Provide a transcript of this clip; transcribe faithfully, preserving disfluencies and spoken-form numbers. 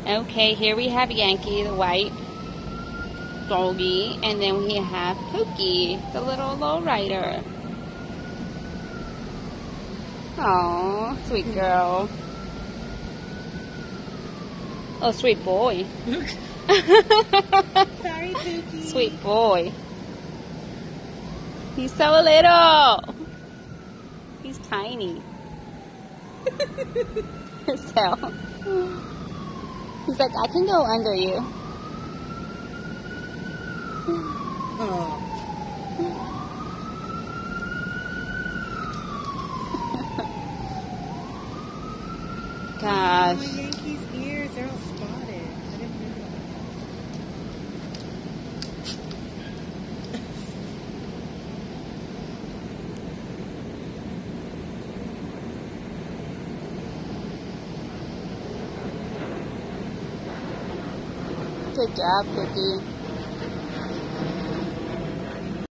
Okay, here we have Yankee, the white doggy, and then we have Pookie, the little lowrider. Oh, sweet girl. Oh, sweet boy. Sorry, Pookie. Sweet boy. He's so little. He's tiny. So, he's like, I can go under you. Oh. Gosh. Oh, Yankee's ears, they're all spotted. I didn't know Good job, Pookie.